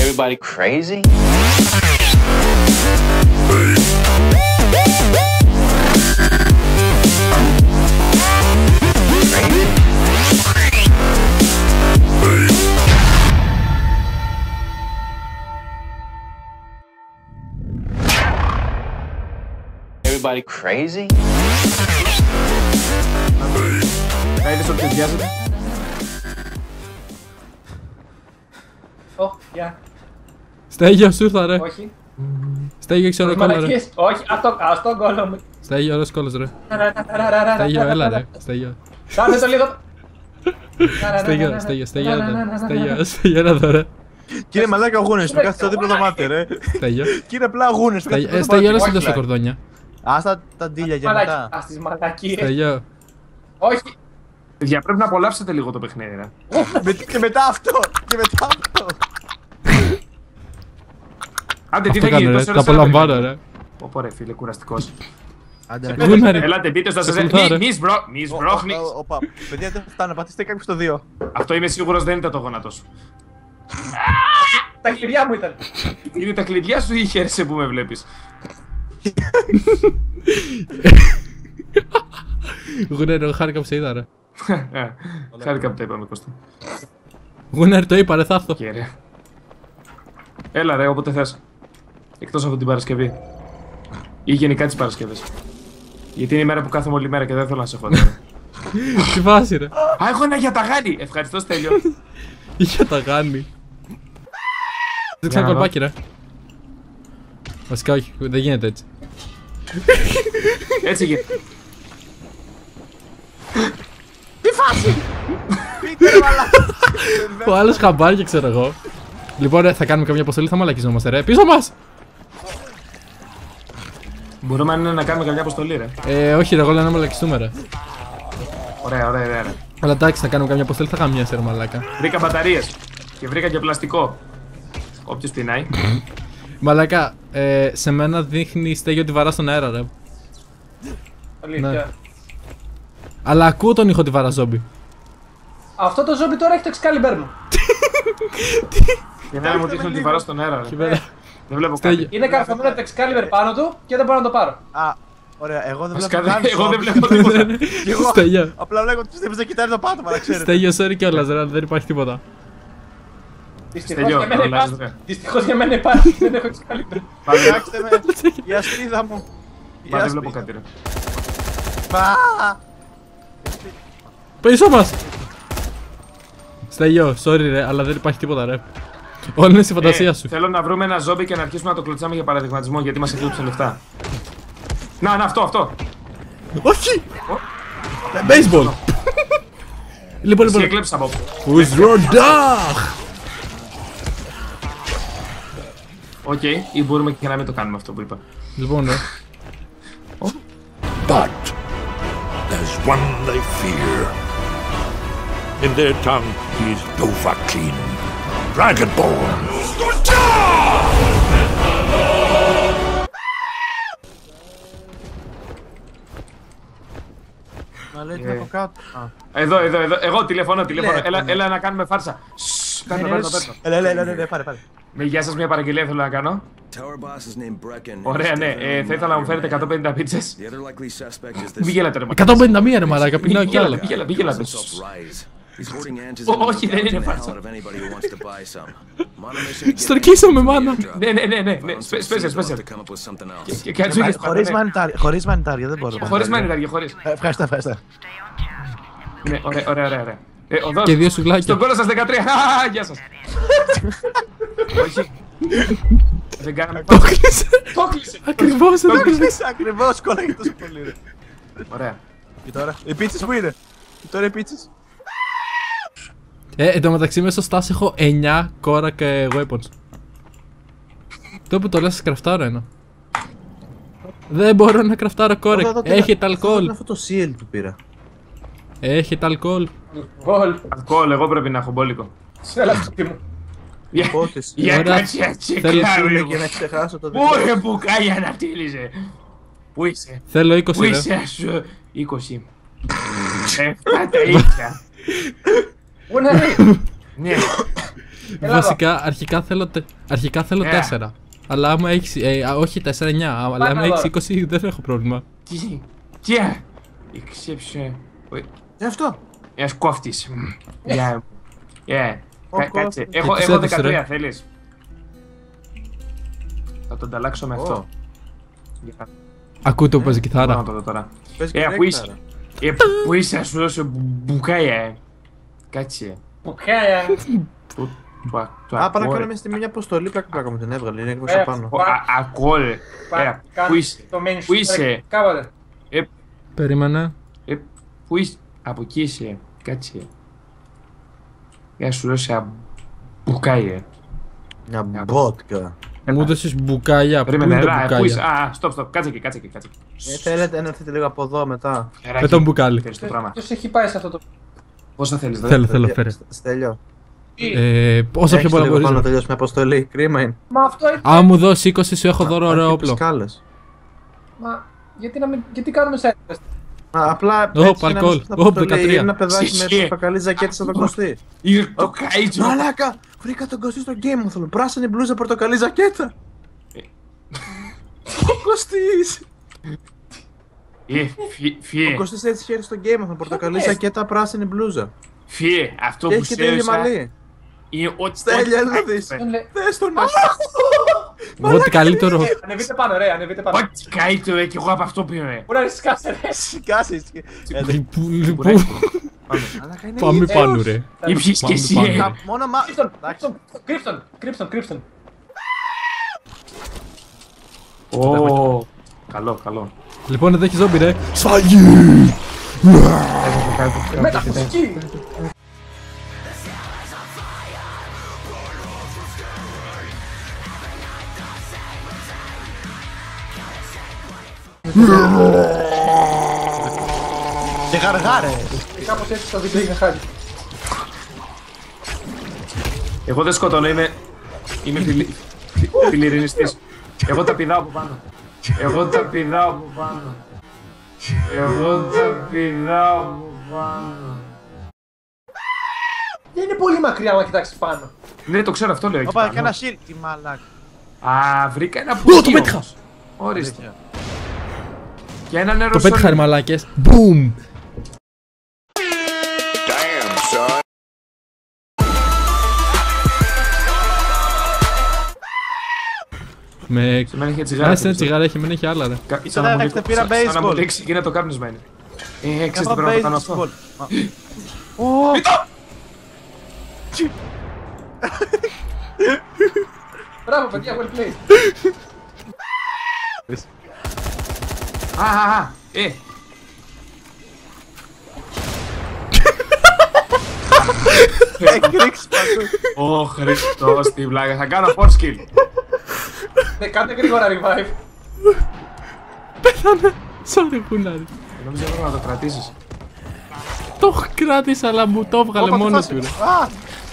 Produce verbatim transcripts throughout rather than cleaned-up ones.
Everybody crazy? Everybody crazy? Είδες ότι βιάζεται. Ω, γεια. Στέγιο, σου ήρθα ρε. Όχι. Στέγιο, έχει ωραίο κόλλο ρε. Όχι, αυτό, αυτό κόλλο μου. Στέγιο, ωραίος κόλλος ρε. Στέγιο, έλα ρε. Στέγιο. Κάνε το λίγο. Στέγιο, στέγιο, στέγιο, στέγιο, στέγιο, έλα εδώ ρε. Κύριε μαλάκα ο Γούνες, με κάθεται στο δίπλο δωμάτιο ρε. Στέγιο. Κύριε απλά ο Γούνες, με κάθεται στο Στέγιο, δωμάτιο. έλα σου τα κορδόνια. Ας τα τα ντύλια για μετά. Ας τις μαλακίες. Στέγιο. Όχι. Παιδιά, πρέπει να απολαύσετε λίγο το παιχνίδι ρε. Και μετά αυτό, και μετά αυτό. Άντε, τι Αυτό θα γίνει, κάνω ρε, τόσες τα ώρες απολαμβάνω να ρε. Πω ρε φίλε, κουραστικός. Γούναρη. Ελάτε, μπείτε στο Σε σεζέ. ακολουθώ, ρε. Μη σμπρό- μη σμπρώχνεις. Οπα, παιδιά δεν φτάνω, πατήστε κάποιος στο δύο. Αυτό είμαι σίγουρος δεν ήταν το γόνατο σου. Τα κλειδιά μου ήταν. Είναι τα κλειδιά σου ή χαίρεσαι που με βλέπεις? Γούναρη, εγώ χάρηκα που σε είδα ρε. Χάρηκα που τα είπαμε Κώστα. Γούναρη, το είπα ρε, θα έρθω. Και ρε. Έλα ρε, όποτε θες. Εκτός από την Παρασκευή. Ή γενικά τις Παρασκευές. Γιατί είναι η μέρα που κάθομαι όλη μέρα και δεν θέλω να σε έχω τώρα. Τι φάση ρε. Α, έχω ένα για τα γάνη! Ευχαριστώ Στέλιο. Είχε τα γάνη. Δεν ξέρω να δω. κολπάκι ρε. Βασικά όχι, δεν γίνεται έτσι. Έτσι γίνεται. Πείτε ρε μαλάκα. Ο άλλος χαμπάρια ξέρω εγώ. Λοιπόν ρε, θα κάνουμε καμιά αποστολή, θα μαλακιζόμαστε ρε. Πίσω μας! Μπορούμε αν είναι να κάνουμε καμιά αποστολή ρε. Ε, όχι ρε, εγώ λέω να μαλακιστούμε ρε. Ωραία, ωραία, ωραία. Ρε. Αλλά εντάξει, θα κάνουμε καμιά αποστολή, θα χαμιάσαι ρε μαλάκα. Βρήκα μπαταρίες. Και βρήκα και πλαστικό. Όποιος πεινάει. Μαλάκα, ε, σε μένα δείχνει Στέγιο ότι βαρά στον αέρα ρε. Αλήθεια. Αλλά ακούω τον ήχο ότι βαρά ζόμπι. Αυτό το ζόμπι τώρα έχει το Excalibur μου. Για να μου δείχνει ότι βαρά στον αέρα. Ρε. Κοίτα. Δεν βλέπω Στέγιο. κάτι. Είναι καρφωμένο το Excalibur πάνω του και δεν μπορώ να το πάρω. Α, ωραία, εγώ δεν Βασικά, βλέπω καν εγώ δεν σώμα. βλέπω τίποτα. Και εγώ Στέγιο. απλά βλέπω τους τύπους να κοιτάνε το πάτωμα, να ξέρετε. Στέγιο, sorry κιόλας ρε, δεν υπάρχει τίποτα. Δυστυχώς για μένα υπάρχει. Δυστυχώς για μένα υπάρχει. Δεν έχω Excalibur. Φτιάξτε με, η ασπίδα μου. Η Μα δεν βλέπω ασπίδα. κάτι ρε. Α, Πίσω μας! Στέγιο, sorry ρε, αλλά δεν υπάρχει τίποτα ρε. Όλα είναι στη φαντασία Ε, σου. Θέλω να βρούμε ένα ζόμπι και να αρχίσουμε να το κλωτσάμε για παραδειγματισμό γιατί μας εκλείψε λεφτά. Να, να, αυτό, αυτό. Όχι! Baseball! Λοιπόν, Εσύ λοιπόν. εκλέψεις από. Who's your dog? Οκ, ή μπορούμε και να μην το κάνουμε αυτό που είπα. Λοιπόν, ρε. But there's one they fear. In their tongue, he's Dovahkiin, Dragonborn. μα λέει τι από κάτω. Α. Εδώ, εδώ, εδώ. Εγώ τηλεφωνώ, τηλεφωνώ. Έλα, Τηλέφωνο. έλα να κάνουμε φάρσα. Σσσ, Παίρνω, παίρνω, παίρνω. Έλα, έλα, έλα, έλα, πάρε, πάρε. Με γεια σας, μια παραγγελία θέλω να κάνω. Ωραία, ναι. Ε, θα ήθελα να μου φέρετε εκατόν πενήντα πίτσες. Μη γέλατε ρε εκατόν πενήντα μία ρε μαλάκα, Μη πεινάω κι άλλα. γέλατε, μη γέλατε, μη γέλατε. Όχι, δεν είναι φάρσα. Στορκίσαμε μάνα. Ναι, ναι, ναι, ναι. Σπέσια, σπέσια. Και κατσούγες Χωρίς μανιτάρια, χωρίς μανιτάρια, δεν μπορώ. Χωρίς μανιτάρια, χωρίς. Ε, Ευχαριστώ, ευχαριστώ. Ναι, ωραία, ωραία, ωραία, ωραία. Ε, οδός. Και δύο σουβλάκια. Στον κόλλο σας δεκατρία. Α, γεια σας. Όχι. Δεν κάναμε Το φάρσα. κλείσε. Το κλείσε. Ακριβώς Το το κλείσε. κλείσε. Ακριβώς κόλλαγε τόσο πολύ, ρε. Ωραία. Και τώρα, οι πίτσες που είναι. Και τώρα οι πίτσες. Ε, εν τω μεταξύ μέσα στο στάς έχω εννιά κόρα και weapons. Το που το λες σκραφτάρω ένα. Δεν μπορώ να κραφτάρω κόρε. Έχετε αλκοόλ. Αυτό το σιέλ που πήρα. Έχετε αλκοόλ. Αλκοόλ. Αλκοόλ, εγώ πρέπει να έχω μπόλικο. Έλα στο σπίτι μου. Για- Υπόθεση. Για Ωραία. κάτσε έτσι, Θέλω κλάρουλε. Για να ξεχάσω το Πού δικό. ρε μπουκάλια να τύλιζε. Πού είσαι. Θέλω Πού είκοσι ρε. είσαι σου. είκοσι. Εφτά τα ίτσια. Πού να ρε. Ναι. Βασικά, αρχικά θέλω, τε... αρχικά θέλω Yeah. τέσσερα. Αλλά άμα έχεις, ε, α, όχι τέσσερα εννιά, αλλά άμα έχεις είκοσι δεν έχω πρόβλημα. Τι, τι, εξέψε. Τι αυτό. Ένας κόφτης. Γεια. Γεια. Ο Κάτσε, κόφτης. έχω Και έχω τους δεκατρία, έδωσε, θέλεις? Θα τον ανταλλάξω με αυτό. Για- Ακούτε που παίζει Μπορώ κιθάρα. να το δω τώρα. Παίζει Ε, και πού είσαι? ρέκταρα. Ε, πού είσαι, να σου δώσω μπουκάια, ε. Κάτσε. Μπουκάια. Του- του α- του Α, πάμε να ακούω, κάνουμε ρε. στη μια αποστολή. Πλάκα πλάκα μου την έβγαλε. Είναι έκδοση Ε, απάνω. Ο, α- Ακούω, ρε. Έλα, πού είσαι? Το main Πού είσαι? Κάβαλε. Περίμενε. Ε, πού είσαι? Από εκεί είσαι. Κάτσε. Για να σου δώσω μπουκάια. Μια μπότκα. Μου έδωσες μπουκάλια. Πού Περίμενε, είναι τα έλα, πού είσαι? μπουκάλια? Α, stop, stop, κάτσε εκεί, κάτσε εκεί, κάτσε εκεί. Ε, θέλετε να έρθετε λίγο από εδώ μετά. Φεράκι. Με τον μπουκάλι. Θέλεις το πράγμα. Ποιος έχει πάει σε αυτό το... Πόσα θέλεις, δε? Θέλω, θέλω, φέρε. Στέλιο. Ε, όσο πιο Έχεις πολλά λίγο πάνω να μπορείς. τελειώσουμε αποστολή. Κρίμα είναι. Μα αυτό είναι... Αν μου δώσει είκοσι σου έχω δώρο ωραίο όπλο. Σκάλες. Μα γιατί, να μην... γιατί κάνουμε σε Απλά Ω, έτσι είναι παλκόλ. μέσα στην Ω, αποστολή. δεκατρία. Είναι ένα παιδάκι με Σιχέ. πορτοκαλί ζακέτη σαν τον Κωστή. Είναι το κάιτζο. Μαλάκα! Βρήκα τον Κωστή στο Game of Thrones. Πράσινη μπλούζα, πορτοκαλί ζακέτα. Ο Κωστής! Ε, φυ- Ο φυε, Κωστής έτσι χέρι στο Game of Thrones. Πορτοκαλί ζακέτα, πράσινη μπλούζα. φυε, αυτό Και που έχει και το ίδιο στέλνωσα μαλλί. είναι ό,τι... Στέλια, ό,τι- έλα δεις. Τον λέει... Δες τον Ό,τι καλύτερο. Ανεβείτε πάνω ρε, ανεβείτε πάνω. Ό,τι καλύτερο ε, κι εγώ από αυτό πήρε. Πού να ρισκάσαι ρε. Σηκάσεις. Πού- πού- Μαλάκα είναι Πάμε ίδιος. πάνω ρε. Ήπιες και Πάμε εσύ, πάνω. ε. Κα- Μόνο μα... Κρύψτον, Εντάξει. κρύψτον, κρύψτον, κρύψτον. Ω, καλό, καλό. Λοιπόν, εδώ έχει ζόμπι ρε. Σφαγή! Μεταφυσική. Και γαργάρε. Και κάπως έτσι το βίντεο είχα χάσει. Εγώ δεν σκοτώνω, είμαι... Είμαι φιλι... φιλιρινιστής. Εγώ τα πηδάω από πάνω. Εγώ τα πηδάω από πάνω. Εγώ τα πηδάω από πάνω. Δεν είναι πολύ μακριά άμα κοιτάξεις πάνω. Ναι, το ξέρω, αυτό λέω εκεί Όπα, και πάνω. ένα shield. Τι μαλάκα. Α, βρήκα ένα Ω, το πουλί πέτυχα! όμως. Ορίστε. Και ένα νερό Το πέτυχα ρε μαλάκες. Μπουμ! Με... Σε μένα είχε τσιγάρα. Άσε ένα τσιγάρα έχει, μένα έχει άλλα ρε. Κα- Ήτανε σαν να μου να λείξει- χτυπήρα σαν- σαν να μου baseball. λείξει και είναι το κάπνισμα είναι. Ε, ξέρεις τι Εγώ πρέπει να το κάνω baseball. αυτό. Ω, Μπράβο παιδιά, well played. Α, α, α, ε. έχει ρίξει παντού. Ω Χριστός, τι βλάκα. Θα κάνω force kill. Ναι, κάντε γρήγορα revive. Sorry γουνάρι. Νομίζω πρέπει να το κρατήσεις. Το κράτησα αλλά μου το έβγαλε Όπα, το μόνο φάσε. του ρε. Α,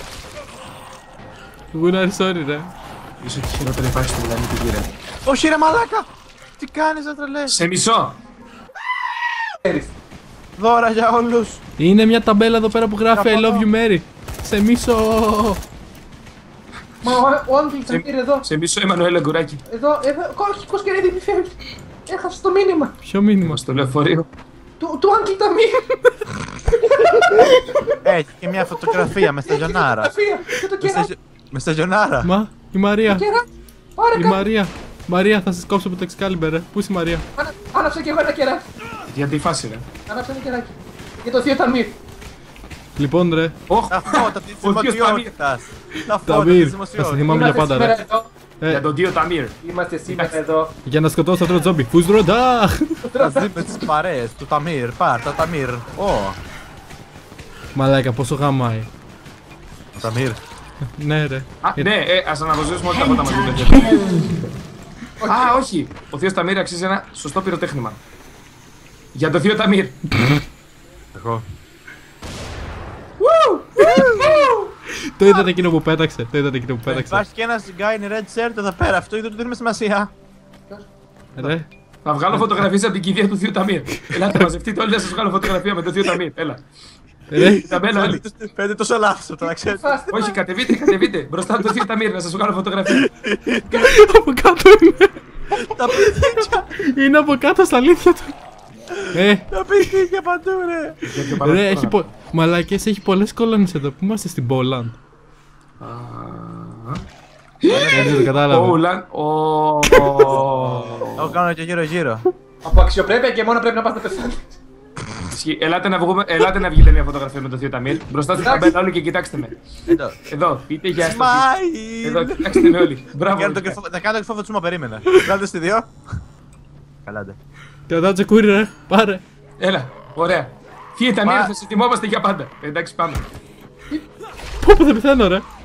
Γουνάρι sorry ρε. Ίσως και χειρότερη υπάρχει στο πλανήτη γύρω. όχι ρε μαλάκα. Τι κάνεις ρε τρελές. Σε μισό. Δώρα για όλους. Είναι μια ταμπέλα εδώ πέρα που γράφει I love you Mary. Σε μίσο. Μα ο- ο Άγγελ θα πήρε εδώ. Σε μισό Εμμανουέλ Γκουράκη. Εδώ, εδώ, όχι, Κοσκερίδη μη φεύγει. Έχασε το μήνυμα. Ποιο μήνυμα. Στο λεωφορείο. Του, του Άγγελ Ταμί. Έχει και μια φωτογραφία με σταζιονάρα. Φωτογραφία. Και το Με κεράκι. σταζι- Με σταζιονάρα. Μα η Μαρία. Κεράκι. Πάρε Η κάτι. Μαρία. Μαρία θα σας κόψω από το Excalibur ρε. Πού είσαι η Μαρία. Άνα- Άναψα κι εγώ ένα κεράκι. Γιατί η φάση ρε. Άναψα ένα κεράκι. Για το θείο Ταμίρ. Λοιπόν ρε. Ωχ, Τα φώτα της Ο θείος δημοσιότητας. Τα φώτα Ταμίρ. της Θα σε δημοσιότητας. θυμάμαι για Είμαστε πάντα σήμερα ρε. εδώ. Ε, για τον Δίο Ταμίρ. Είμαστε σήμερα εδώ. για να σκοτώσω αυτό το τζόμπι. Φουζροντάχ. Μαζί με τις παρέες του Ταμίρ. Πάρ τα Ταμίρ. Ω, Μαλάκα πόσο γαμάει. Ταμίρ. Ναι ρε. Α, ναι, ε, ας αναβοζήσουμε όλα τα φώτα μαζί. παιδιά. Α, όχι. Ο Θείος Ταμίρ αξίζει ένα σωστό πυροτέχνημα. Για τον Θείο Ταμίρ. Εγώ. Το είδατε εκείνο που πέταξε. Το είδατε εκείνο που πέταξε. Υπάρχει και ένας guy in red shirt εδώ πέρα. Αυτό είδε ότι δίνουμε σημασία. Ρε. Θα βγάλω φωτογραφίες από την κηδεία του Θείου Ταμίρ. Ελάτε, μαζευτείτε όλοι να σας βγάλω φωτογραφία με τον Θείο Ταμίρ. Έλα. Ρε, Ταμπέλα όλοι. Φαίνεται τόσο λάθος αυτό, να ξέρετε. Όχι, κατεβείτε, κατεβείτε. Μπροστά από το θείο Ταμίρ να σας βγάλω φωτογραφία. από κάτω είναι. Τα πηδίκια, Είναι από κάτω στα αλήθεια του. Ε, τα πηδίκια παντού ρε. ρε, έχει πο... Μαλάκες, έχει πολλές κολόνες εδώ. Πού είμαστε, στην Πόλαντ? Δεν το κατάλαβα. Όλαν. Εγώ κάνω και γύρω γύρω. Από αξιοπρέπεια και μόνο πρέπει να πας να πεθάνεις. Ελάτε να, βγούμε, ελάτε να βγείτε μια φωτογραφία με το θείο Ταμίρ. Μπροστά στην ταμπέλα όλοι και κοιτάξτε με. Εδώ. Εδώ, πείτε γεια σας. Smile. Εδώ, κοιτάξτε με όλοι. Μπράβο. Κάνω το κρυφό- Θα κάνω το κρυφό φωτσούμα, περίμενε. Βγάλτε στη δύο. Καλάτε. Κρατάω τσεκούρι, ρε. Πάρε. Έλα, ωραία. Θείο Ταμίρ, Μα- θα σε θυμόμαστε για πάντα. Εντάξει, πάμε. Πω πω, θα πεθαίνω, ρε.